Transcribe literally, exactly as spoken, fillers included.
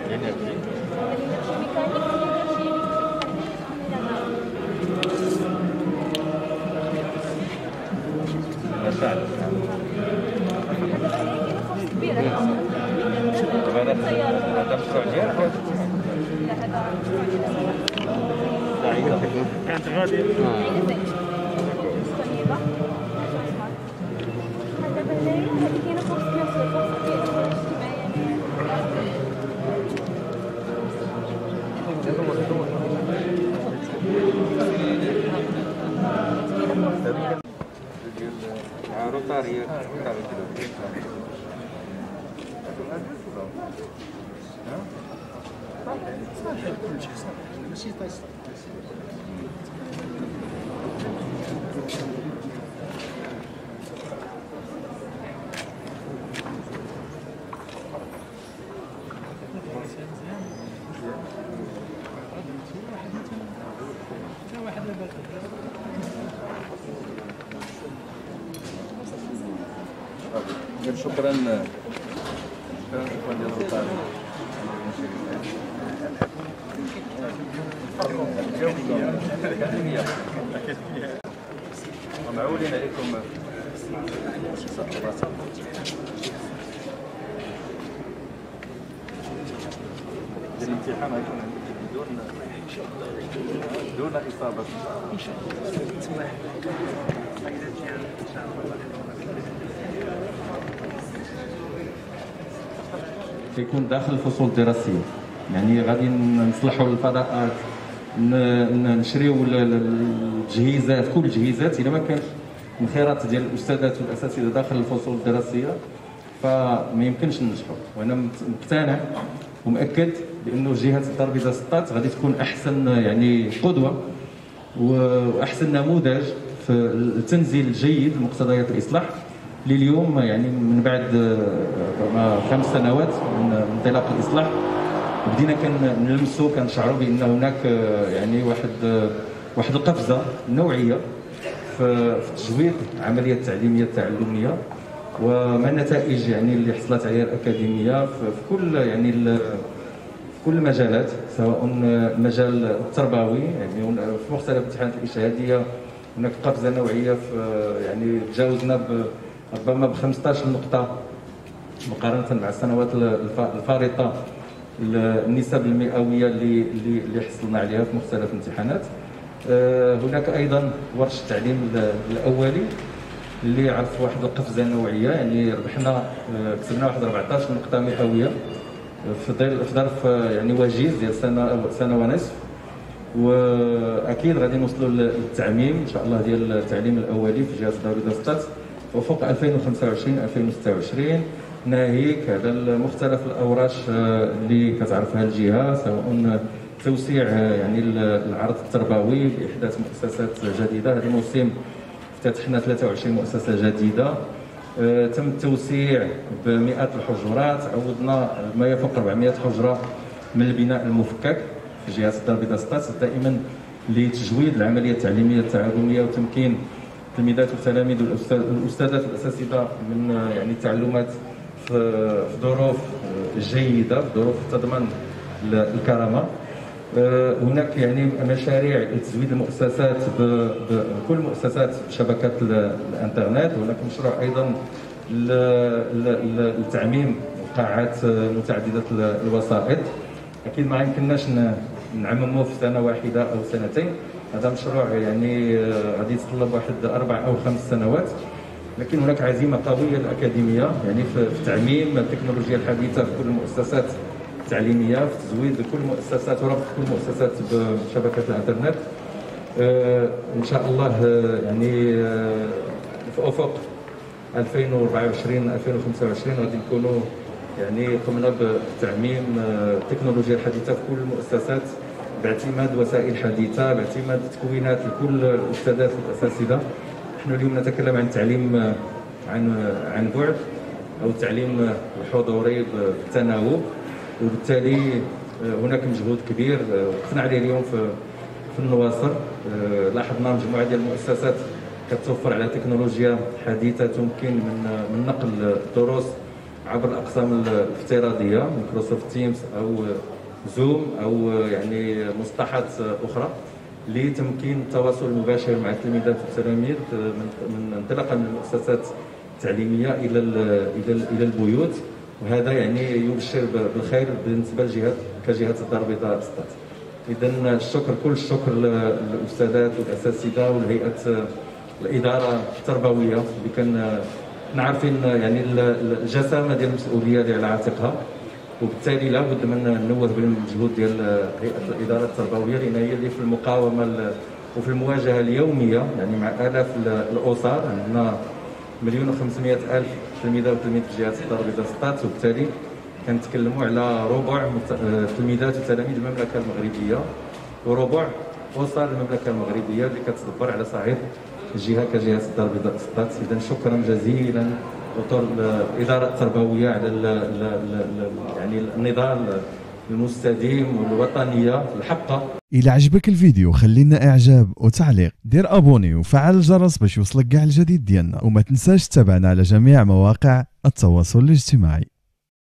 l'énergie. L'énergie mécanique, l'énergie المشاعر. كبيرة. هذا هذا مشروع ديالك ولا؟ لا هذا مشروع ديالي. كانت غادية. طيبة. هذا بالليل هذه كاينة فرصة فرصة كبيرة اجتماعية. روتارية ماشي طايش. شكرا شكرا شكرا ديال الروتاري. معولين عليكم الامتحان غيكون دون دون اصابه ان شاء الله. يكون داخل الفصول الدراسيه، يعني غادي نصلحوا الفضاءات، نشريو التجهيزات، كل التجهيزات. الا ما كانش الخيارات ديال الاستاذات والاساتذه داخل الفصول الدراسيه فما يمكنش ننجحوا. وانا مقتنع ومؤكد بانه جهه الدار البيضاء سطات غادي تكون احسن يعني قدوه واحسن نموذج في التنزيل الجيد لمقتضيات الاصلاح اللي اليوم يعني من بعد خمس سنوات من انطلاق الاصلاح بدينا كنلمسوا كنشعروا بان هناك يعني واحد واحد القفزه نوعيه في تجويد العمليه التعليميه التعلميه وما النتائج يعني اللي حصلت عليها الاكاديميه في كل يعني في كل المجالات، سواء المجال التربوي يعني في مختلف الامتحانات الاشهاديه هناك قفزه نوعيه في يعني تجاوزنا ربما ب خمسطاش نقطه مقارنه مع السنوات الفارطه النسب المئويه اللي اللي حصلنا عليها في مختلف الامتحانات. هناك ايضا ورش التعليم الاولي اللي عرف واحد القفزه نوعيه، يعني ربحنا كسبنا واحد أربعطاش نقطه مئويه في ظرف يعني وجيز ديال سنه سنه ونصف. واكيد غادي نوصلوا للتعميم ان شاء الله ديال التعليم الاولي في جهه الدار البيضاء سطات وفوق ألفين وخمسة وعشرين ألفين وستة وعشرين، ناهيك على مختلف الاوراش اللي كتعرفها الجهه، سواء توسيع يعني العرض التربوي باحداث مؤسسات جديده. هذا الموسم افتتحنا ثلاثة وعشرين مؤسسه جديده، تم التوسيع بمئات الحجرات، عوضنا ما يفوق أربعمئة حجره من البناء المفكك في جهه الدار البيضاء سطات دائما لتجويد العمليه التعليميه التعلميه وتمكين التلميذات والتلاميذ والاستاذات والاساتذه من يعني التعلمات في ظروف جيده، في ظروف تضمن الكرامه. هناك يعني مشاريع لتزويد المؤسسات بكل مؤسسات شبكات الانترنت. هناك مشروع ايضا لتعميم قاعات متعدده الوسائط. اكيد ما يمكنناش نعمموه في سنه واحده او سنتين، هذا مشروع يعني غادي يتطلب واحد اربع او خمس سنوات، لكن هناك عزيمه قويه الاكاديميه يعني في تعميم التكنولوجيا الحديثه في كل المؤسسات التعليميه، في تزويد كل المؤسسات وربط كل المؤسسات بشبكه الانترنت. ان شاء الله يعني في افق ألفين وأربعة وعشرين ألفين وخمسة وعشرين غادي نكونوا يعني قمنا بتعميم التكنولوجيا الحديثه في كل المؤسسات باعتماد وسائل حديثه، باعتماد تكوينات لكل الاستاذات والاساتذه. نحن اليوم نتكلم عن التعليم عن عن بعد او التعليم الحضوري بالتناوب، وبالتالي هناك مجهود كبير وقفنا عليه اليوم في في النواصر. لاحظنا مجموعه ديال المؤسسات كتوفر على تكنولوجيا حديثه تمكن من من نقل الدروس عبر الاقسام الافتراضيه مايكروسوفت تيمز او زوم او يعني مصطلحات اخرى لتمكين التواصل المباشر مع التلميذات والتلاميذ من انطلاقا من المؤسسات التعليميه الى الى الى البيوت، وهذا يعني يبشر بالخير بالنسبه لجهه كجهه الدار البيضاء سطات. اذا الشكر كل الشكر للاستاذات والاساتذه والهيئه الاداره التربويه اللي كان عارفين يعني الجسامه ديال المسؤوليه اللي على عاتقها، وبالتالي لابد من نوه بالمجهود ديال هيئه الاداره التربويه لان هي اللي في المقاومه وفي المواجهه اليوميه يعني مع الاف الاسر. عندنا مليون وخمسمائة الف تلميذه وتلميذ في جهه الدار البيضاء سطات، وبالتالي كنتكلموا على ربع تلميذات وتلاميذ المملكه المغربيه وربع اسر المملكه المغربيه اللي كتدبر على صعيد الجهه كجهه الدار البيضاء سطات. اذا شكرا جزيلا دكتور الاداره التربويه على ال ال ال يعني النضال المستديم والوطنيه الحقه. إلى عجبك الفيديو خلينا اعجاب وتعليق، دير ابوني وفعل الجرس باش يوصلك كاع الجديد ديالنا، وما تنساش تتابعنا على جميع مواقع التواصل الاجتماعي.